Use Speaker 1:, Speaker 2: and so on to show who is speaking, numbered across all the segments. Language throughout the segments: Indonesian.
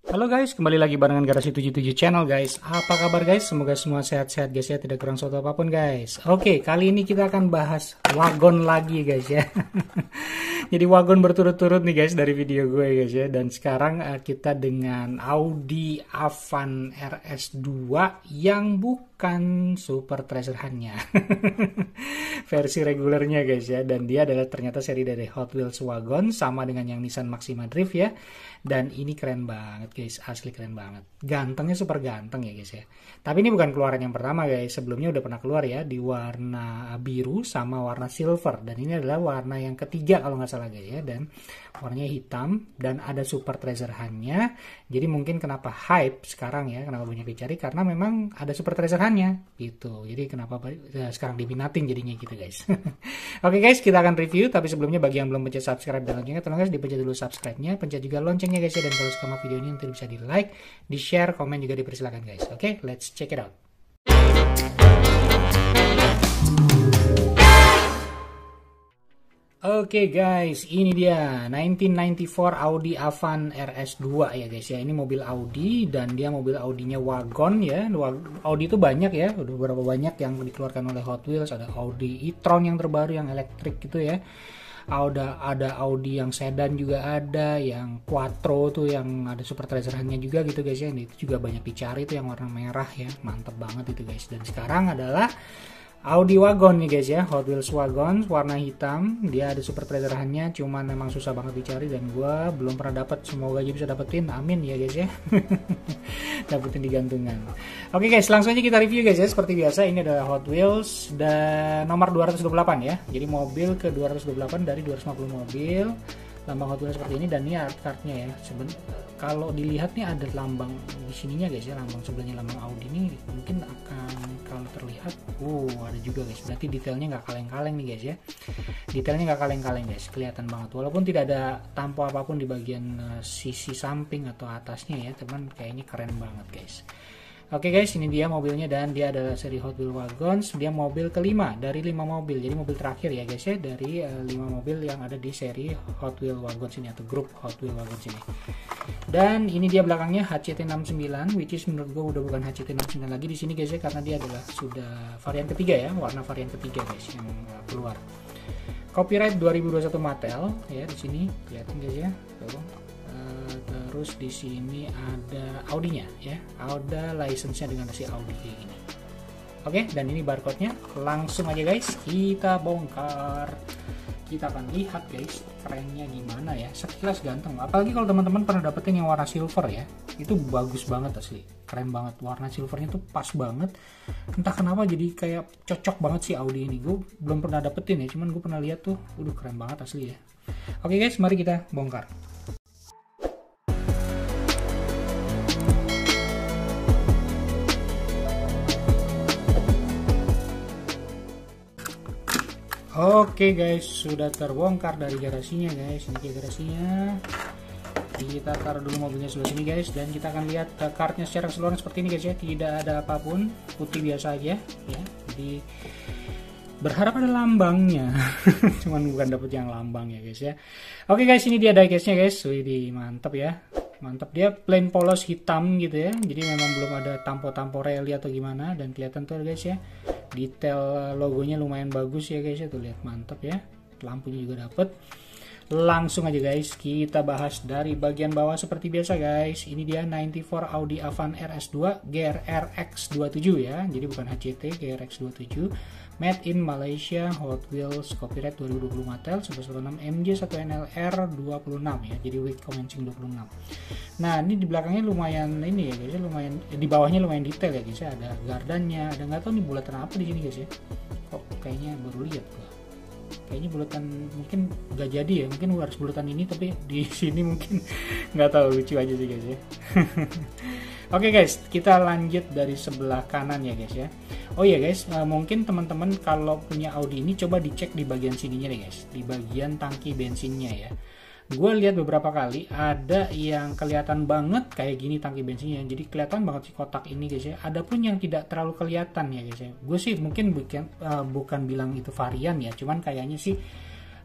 Speaker 1: Halo guys, kembali lagi barengan Garasi 77 Channel guys. Apa kabar guys? Semoga semua sehat-sehat guys ya, tidak kurang suatu apapun guys. Oke, kali ini kita akan bahas wagon lagi guys ya. Jadi wagon berturut-turut nih guys dari video gue guys ya. Dan sekarang kita dengan Audi Avant RS2 yang bukan Super Treasure Hunt-nya. Versi regulernya guys ya. Dan dia adalah ternyata seri dari Hot Wheels wagon sama dengan yang Nissan Maxima Drift ya. Dan ini keren banget guys, asli keren banget. Gantengnya super ganteng ya guys ya. Tapi ini bukan keluaran yang pertama guys, sebelumnya udah pernah keluar ya di warna biru sama warna silver. Dan ini adalah warna yang ketiga kalau nggak salah guys ya. Dan warnanya hitam dan ada Super Treasure Hunt-nya. Jadi mungkin kenapa hype sekarang ya, kenapa banyak dicari karena memang ada Super Treasure Hunt-nya gitu. Jadi kenapa sekarang diminatin jadinya gitu guys. Oke guys, kita akan review. Tapi sebelumnya bagi yang belum pencet subscribe dan loncengnya, tolong guys dipencet dulu subscribe-nya, pencet juga loncengnya guys ya. Dan kalau suka sama video ini nanti bisa di like, di share, komen juga dipersilakan guys. Oke, let's check it out. Oke guys, ini dia 1994 Audi Avant RS2 ya guys ya. Ini mobil Audi dan dia mobil Audinya wagon ya. Audi itu banyak ya, udah beberapa banyak yang dikeluarkan oleh Hot Wheels. Ada Audi e-tron yang terbaru yang elektrik gitu ya. Ada Audi yang sedan juga ada, yang quattro tuh yang ada Super Treasure Hunt-nya juga gitu guys ya. Itu juga banyak dicari tuh yang warna merah ya, mantep banget itu guys. Dan sekarang adalah Audi wagon nih guys ya, Hot Wheels wagon warna hitam. Dia ada Super Treasure Hunt-nya, cuman memang susah banget dicari dan gua belum pernah dapat. Semoga aja bisa dapetin, amin ya guys ya. Dapetin di gantungan. Oke guys, langsung aja kita review guys ya. Seperti biasa ini adalah Hot Wheels dan nomor 228 ya. Jadi mobil ke 228 dari 250 mobil. Lambang Hot Wheels seperti ini dan ini art cardnya ya. Kalau dilihat nih ada lambang di sininya guys ya, lambang sebelahnya lambang Audi ini mungkin akan kalau terlihat, ada juga guys. Berarti detailnya nggak kaleng-kaleng nih guys ya. Detailnya nggak kaleng-kaleng guys, kelihatan banget. Walaupun tidak ada tampo apapun di bagian sisi samping atau atasnya ya, teman kayaknya keren banget guys. Oke guys, ini dia mobilnya dan dia adalah seri Hot Wheels Wagons. Dia mobil kelima dari 5 mobil. Jadi mobil terakhir ya guys ya dari 5 mobil yang ada di seri Hot Wheels Wagons ini atau grup Hot Wheels Wagons ini. Dan ini dia belakangnya HCT69, which is menurut gue udah bukan HCT69 lagi di sini guys ya, karena dia adalah sudah varian ketiga ya, warna varian ketiga guys yang keluar. Copyright 2021 Mattel ya di sini, kelihatan guys ya. Tuh. Terus di sini ada Audinya ya, ada license-nya dengan si Audi kayak gini. Oke, dan ini barcode-nya. Langsung aja guys, kita bongkar. Kita akan lihat guys, kerennya gimana ya. Sekilas ganteng. Apalagi kalau teman-teman pernah dapetin yang warna silver ya, itu bagus banget asli. Keren banget, warna silvernya tuh pas banget. Entah kenapa jadi kayak cocok banget si Audi ini. Gue belum pernah dapetin ya, cuman gue pernah lihat tuh, keren banget asli ya. Oke guys, mari kita bongkar. Oke guys, sudah terbongkar dari garasinya guys. Ini garasinya. Kita taruh dulu mobilnya sebelah sini guys, dan kita akan lihat kartnya secara keseluruhan seperti ini guys ya. Tidak ada apapun, putih biasa aja ya. Jadi berharap ada lambangnya. Cuman bukan dapet yang lambang ya guys ya. Oke guys, ini dia diecast-nya guys. Wih, mantap ya. Mantap, dia plain polos hitam gitu ya. Jadi memang belum ada tampo-tampo rally atau gimana, dan kelihatan tuh guys ya. Detail logonya lumayan bagus ya guys ya, tuh lihat, mantap ya. Lampunya juga dapet. Langsung aja guys kita bahas dari bagian bawah seperti biasa guys. Ini dia 94 Audi Avant RS2 GRX27 ya. Jadi bukan HCT, GRX27. Made in Malaysia, Hot Wheels, copyright 2020 Mattel 1186 MJ1NLR 26 ya. Jadi week commencing 26. Nah, ini di belakangnya lumayan ini ya guys, lumayan di bawahnya lumayan detail ya guys ya. Ada gardannya, ada nggak tahu nih bulatan apa di sini guys ya. Kok kayaknya baru lihat gua. Kayaknya bulatan mungkin nggak jadi ya, mungkin harus bulatan ini, tapi di sini mungkin nggak tahu, lucu aja sih guys ya. Oke guys, kita lanjut dari sebelah kanan ya guys ya. Oh iya guys, mungkin teman-teman kalau punya Audi ini coba dicek di bagian sininya deh guys, di bagian tangki bensinnya ya. Gue lihat beberapa kali ada yang kelihatan banget kayak gini tangki bensinnya, jadi kelihatan banget si kotak ini guys ya. Ada pun yang tidak terlalu kelihatan ya guys ya. Gue sih mungkin bukan bilang itu varian ya, cuman kayaknya sih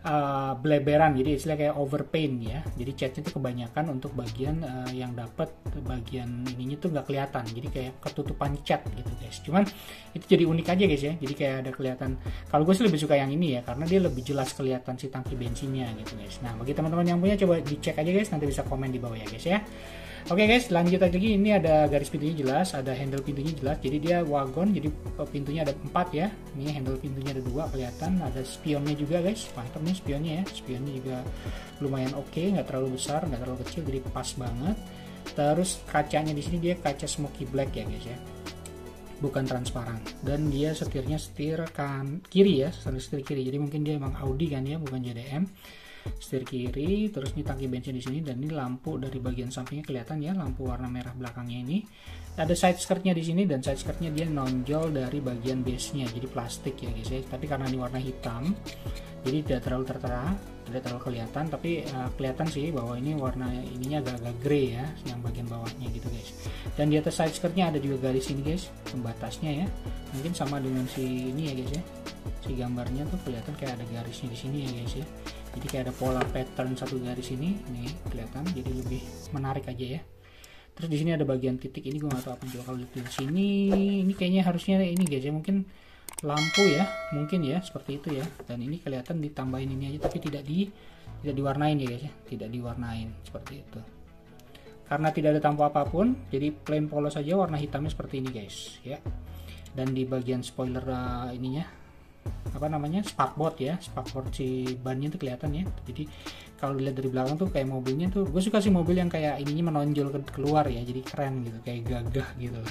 Speaker 1: beleberan, jadi istilah kayak overpaint ya. Jadi catnya tuh kebanyakan untuk bagian yang dapat bagian ininya tuh nggak kelihatan, jadi kayak ketutupan cat gitu guys. Cuman itu jadi unik aja guys ya, jadi kayak ada kelihatan. Kalau gue sih lebih suka yang ini ya, karena dia lebih jelas kelihatan si tangki bensinnya gitu guys. Nah bagi teman-teman yang punya, coba dicek aja guys, nanti bisa komen di bawah ya guys ya. Oke guys, lanjut lagi. Ini ada garis pintunya jelas, ada handle pintunya jelas. Jadi dia wagon, jadi pintunya ada 4 ya. Ini handle pintunya ada 2 kelihatan. Ada spionnya juga guys, mantap nih spionnya ya. Spionnya juga lumayan oke, nggak terlalu besar, nggak terlalu kecil, jadi pas banget. Terus kacanya di sini dia kaca smoky black ya guys ya, bukan transparan. Dan dia setirnya setir kiri ya, setir kiri. Jadi mungkin dia emang Audi kan ya, bukan JDM. Setir kiri, terus ini tangki bensin di sini, dan ini lampu dari bagian sampingnya kelihatan ya, lampu warna merah belakangnya ini. Ada side skirtnya di sini, dan side skirtnya dia nonjol dari bagian base-nya, jadi plastik ya guys ya. Tapi karena ini warna hitam, jadi tidak terlalu tertera, tidak terlalu kelihatan, tapi kelihatan sih bahwa ini warna ininya agak-agak grey ya, yang bagian bawahnya gitu guys. Dan di atas side skirtnya ada juga garis ini guys, pembatasnya ya. Mungkin sama dengan si ini ya guys ya, si gambarnya tuh kelihatan kayak ada garisnya di sini ya guys ya. Jadi kayak ada pola pattern satu garis ini, nih kelihatan, jadi lebih menarik aja ya. Terus di sini ada bagian titik, ini gue nggak tahu apa juga. Kalau di sini, ini kayaknya harusnya ini guys ya, mungkin lampu ya, mungkin ya seperti itu ya. Dan ini kelihatan ditambahin ini aja, tapi tidak diwarnain ya guys ya, tidak diwarnain seperti itu. Karena tidak ada tampo apapun, jadi plain polos saja, warna hitamnya seperti ini guys ya. Dan di bagian spoiler ininya, apa namanya, sparkboard ya, sparkboard si bannya tuh kelihatan ya. Jadi kalau dilihat dari belakang tuh kayak mobilnya tuh, gue suka sih mobil yang kayak ininya menonjol keluar ya, jadi keren gitu, kayak gagah gitu.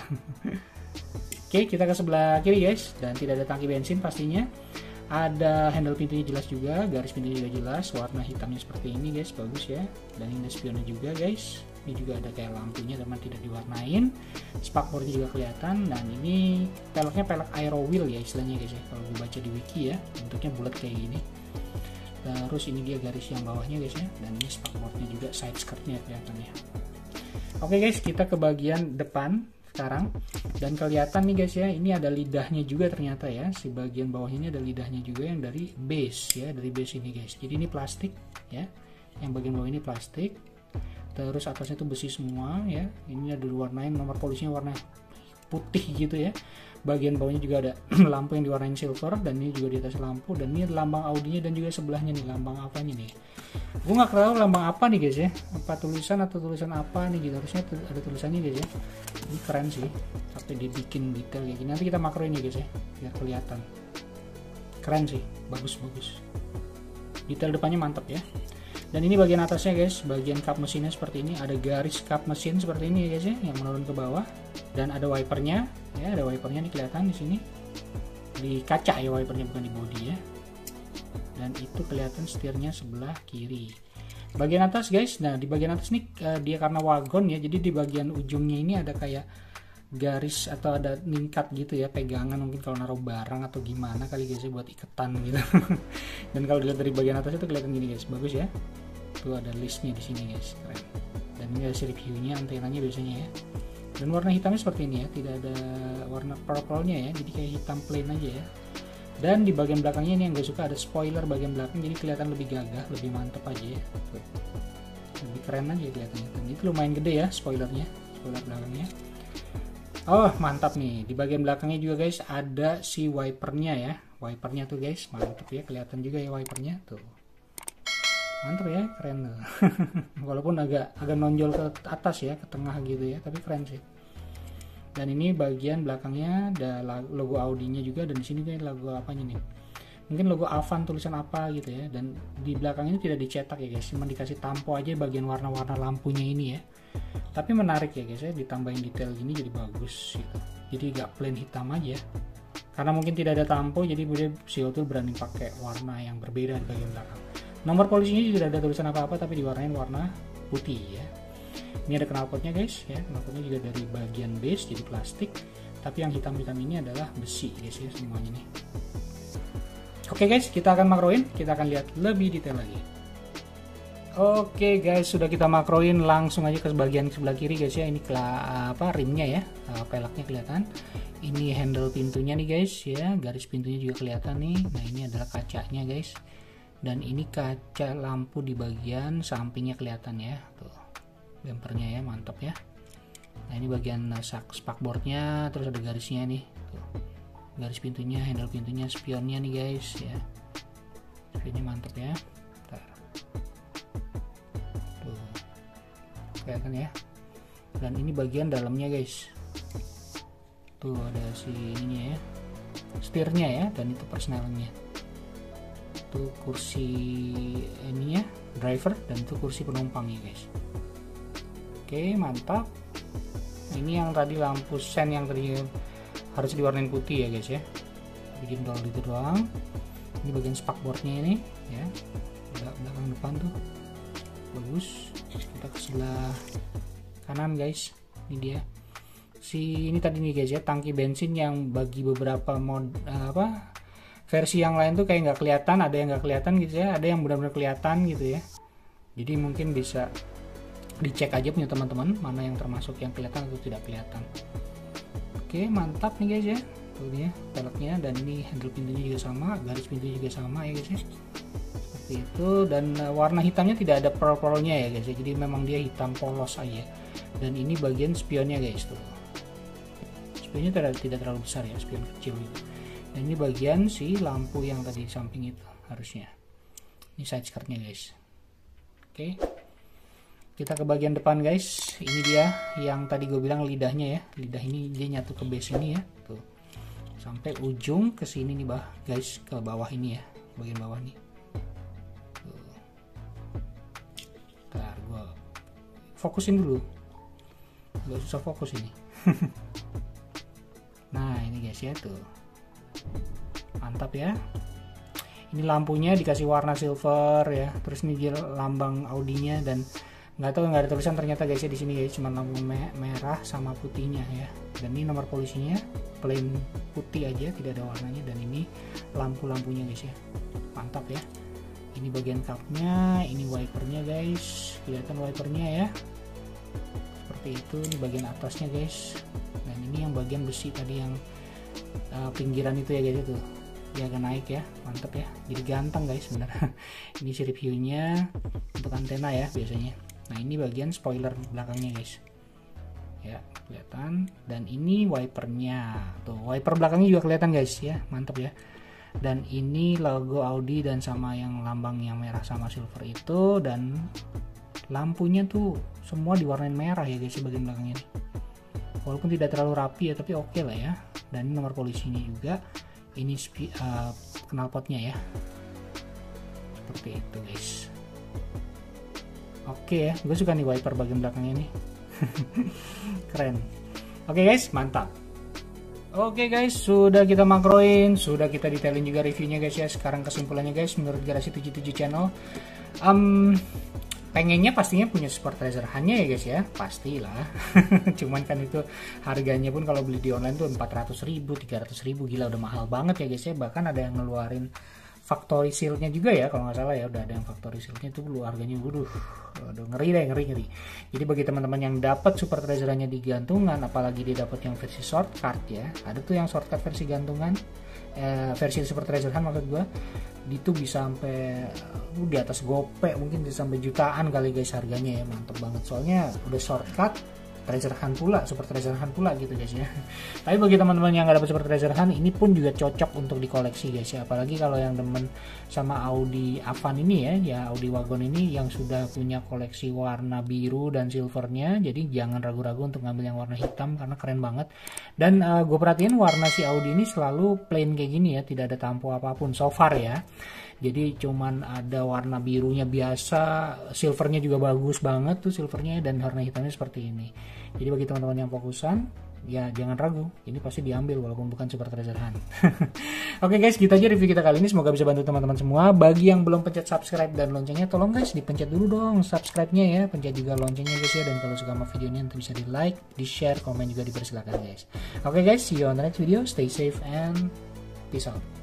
Speaker 1: Oke, kita ke sebelah kiri guys, dan tidak ada tangki bensin pastinya. Ada handle pintunya jelas juga, garis pintunya juga jelas, warna hitamnya seperti ini guys, bagus ya. Dan ini ada spionnya juga guys. Ini juga ada kayak lampunya, teman, tidak diwarnain. Spakbornya juga kelihatan. Dan ini peleknya pelek aero wheel ya istilahnya guys ya, kalau gue baca di wiki ya, bentuknya bulat kayak gini. Terus ini dia garis yang bawahnya guys ya, dan ini spakbornya juga, side skirtnya kelihatannya. Oke guys, kita ke bagian depan sekarang, dan kelihatan nih guys ya, ini ada lidahnya juga ternyata ya, si bagian bawahnya ini ada lidahnya juga yang dari base ya, dari base ini guys. Jadi ini plastik ya, yang bagian bawah ini plastik. Terus atasnya itu besi semua ya. Ini ada diwarnain, nomor polisinya warna putih gitu ya. Bagian bawahnya juga ada lampu yang diwarnain silver, dan ini juga di atas lampu. Dan ini lambang Audinya, dan juga sebelahnya nih lambang apanya nih. Gue nggak tahu lambang apa nih guys ya. Apa tulisan atau tulisan apa nih gitu. Harusnya ada tulisannya guys ya. Ini keren sih. Sampai dibikin detail kayak gini. Nanti kita makroin ya guys ya, biar kelihatan. Keren sih, bagus-bagus. Detail depannya mantap ya. Dan ini bagian atasnya guys, bagian kap mesinnya seperti ini, ada garis kap mesin seperti ini ya guys ya, yang menurun ke bawah. Dan ada wipernya, ya ada wipernya nih kelihatan di sini, di kaca ya wipernya, bukan di bodi ya. Dan itu kelihatan setirnya sebelah kiri. Bagian atas guys, nah di bagian atas nih dia karena wagon ya, jadi di bagian ujungnya ini ada kayak garis atau ada ningkat gitu ya, pegangan mungkin kalau naruh barang atau gimana kali guys ya, buat iketan gitu. Dan kalau dilihat dari bagian atas itu kelihatan gini guys, bagus ya. Tuh ada listnya di sini guys, keren. Dan ini ada reviewnya, antenanya biasanya ya. Dan warna hitamnya seperti ini ya, tidak ada warna purple-nya ya, jadi kayak hitam plain aja ya. Dan di bagian belakangnya ini yang gue suka, ada spoiler bagian belakang, jadi kelihatan lebih gagah, lebih mantep aja ya. Tuh. Lebih keren aja kelihatannya. Dan itu lumayan gede ya spoilernya, spoiler belakangnya. Oh mantap nih, di bagian belakangnya juga guys ada si wipernya ya, wipernya tuh guys, mantap ya, kelihatan juga ya wipernya tuh, mantap ya, keren tuh. Walaupun agak nonjol ke atas ya, ke tengah gitu ya, tapi keren sih. Dan ini bagian belakangnya ada logo Audinya juga, dan di sini kan logo apanya nih, mungkin logo Avan tulisan apa gitu ya. Dan di belakang ini tidak dicetak ya guys, cuma dikasih tampo aja bagian warna-warna lampunya ini ya. Tapi menarik ya guys ya, ditambahin detail gini jadi bagus gitu. Jadi gak plain hitam aja, karena mungkin tidak ada tampo, jadi Xiaomi tuh berani pakai warna yang berbeda di bagian belakang. Nomor polisinya juga tidak ada tulisan apa-apa, tapi diwarnain warna putih ya. Ini ada knalpotnya guys ya, knalpotnya juga dari bagian base jadi plastik, tapi yang hitam-hitam ini adalah besi guys ya semuanya nih. Oke guys, kita akan makroin, kita akan lihat lebih detail lagi. Oke guys, sudah kita makroin, langsung aja ke bagian sebelah kiri guys ya. Ini rimnya ya, peleknya kelihatan. Ini handle pintunya nih guys ya, garis pintunya juga kelihatan nih. Nah ini adalah kacanya guys, Dan ini kaca lampu di bagian sampingnya kelihatan ya, tuh bempernya ya, mantap ya. Nah ini bagian spakboardnya, terus ada garisnya nih, tuh. Garis pintunya, handle pintunya, spionnya nih guys ya. Spionnya mantap ya. Bentar. Tuh kelihatan ya. Dan ini bagian dalamnya guys, tuh ada si ininya ya, setirnya ya, dan itu persnelennya. Itu kursi ini ya, driver, dan itu kursi penumpang ya guys. Oke mantap. Ini yang tadi lampu sen yang tadi harus diwarnain putih ya guys ya, bikin doang itu doang. Ini bagian spakboardnya ini ya, belakang depan tuh bagus. Kita ke sebelah kanan guys, ini dia ini tadi nih guys ya, tangki bensin yang bagi beberapa versi yang lain tuh kayak nggak kelihatan, ada yang nggak kelihatan gitu ya, ada yang benar-benar kelihatan gitu ya. Jadi mungkin bisa dicek aja punya teman-teman mana yang termasuk yang kelihatan atau tidak kelihatan. Oke mantap nih guys ya, tuh dia peleknya, dan ini handle pintunya juga sama, garis pintunya juga sama ya guys ya, seperti itu. Dan warna hitamnya tidak ada pearl-pearlnya ya guys ya, jadi memang dia hitam polos aja. Dan ini bagian spionnya guys, tuh spionnya tidak terlalu besar ya, spion kecil gitu. Dan ini bagian si lampu yang tadi di samping itu harusnya. Ini side skirtnya guys. Oke. Kita ke bagian depan guys. Ini dia yang tadi gue bilang lidahnya ya. Lidah ini dia nyatu ke base ini ya. Tuh. Sampai ujung ke sini nih guys, ke bawah ini ya. Bagian bawah nih. Tuh. Ntar gue fokusin dulu. Gak susah fokus ini. Nah, ini guys ya tuh. Mantap ya. Ini lampunya dikasih warna silver ya, terus ini dia lambang Audinya, dan nggak tahu, nggak ada tulisan ternyata guys ya di sini guys, cuma lampu merah sama putihnya ya. Dan ini nomor polisinya plain putih aja, tidak ada warnanya. Dan ini lampu-lampunya guys ya, mantap ya. Ini bagian cupnya, ini wipernya guys, kelihatan wipernya ya, seperti itu. Ini bagian atasnya guys, dan ini yang bagian besi tadi yang pinggiran itu ya guys, itu dia agak naik ya, mantap ya, jadi ganteng guys bener. Ini sirip hiunya untuk antena ya biasanya. Nah ini bagian spoiler belakangnya guys ya, kelihatan. Dan ini wipernya, tuh wiper belakangnya juga kelihatan guys ya, mantap ya. Dan ini logo Audi dan sama yang lambang yang merah sama silver itu, dan lampunya tuh semua diwarnain merah ya guys di bagian belakangnya nih. Walaupun tidak terlalu rapi ya, tapi oke lah ya. Dan ini nomor polisinya juga. Ini knalpotnya ya, seperti itu guys. Oke ya, gue suka nih wiper bagian belakangnya nih. Keren. Oke guys, mantap. Oke guys, sudah kita makroin, sudah kita detailin juga reviewnya guys ya. Sekarang kesimpulannya guys, menurut Garasi 77 Channel, pengennya pastinya punya Sport Racer hanya ya guys ya, pastilah. Cuman kan itu harganya pun kalau beli di online tuh 400.000, 300.000, gila udah mahal banget ya guys ya. Bahkan ada yang ngeluarin factory seal-nya juga ya kalau nggak salah ya, udah ada yang factory seal-nya tuh harganya udah ngeri deh, ngeri. Jadi bagi teman-teman yang dapat Super Treasure-nya di gantungan, apalagi dia dapat yang versi shortcut ya, ada tuh yang shortcut versi gantungan, versi Super Treasure Hunt maksud gue, itu bisa sampai di atas gope, mungkin bisa sampai jutaan kali guys harganya ya, mantep banget. Soalnya udah shortcut Treasure Hunt pula, Super Treasure Hunt pula gitu guys ya. Tapi bagi teman-teman yang nggak dapat Super Treasure Hunt, ini pun juga cocok untuk dikoleksi guys ya. Apalagi kalau yang demen sama Audi Avant ini ya Audi Wagon ini yang sudah punya koleksi warna biru dan silvernya. Jadi jangan ragu-ragu untuk ngambil yang warna hitam karena keren banget. Dan gue perhatiin warna si Audi ini selalu plain kayak gini ya, tidak ada tampo apapun so far ya. Jadi cuman ada warna birunya biasa, silvernya juga bagus banget tuh silvernya, dan warna hitamnya seperti ini. Jadi bagi teman-teman yang fokusan, ya jangan ragu, ini pasti diambil walaupun bukan Super Treasure Hunt. Oke guys, gitu aja review kita kali ini, semoga bisa bantu teman-teman semua. Bagi yang belum pencet subscribe dan loncengnya, tolong guys dipencet dulu dong subscribe-nya ya, pencet juga loncengnya guys ya. Dan kalau suka sama videonya nanti bisa di like, di share, komen juga dipersilakan guys. Oke guys, see you on the next video, stay safe and peace out.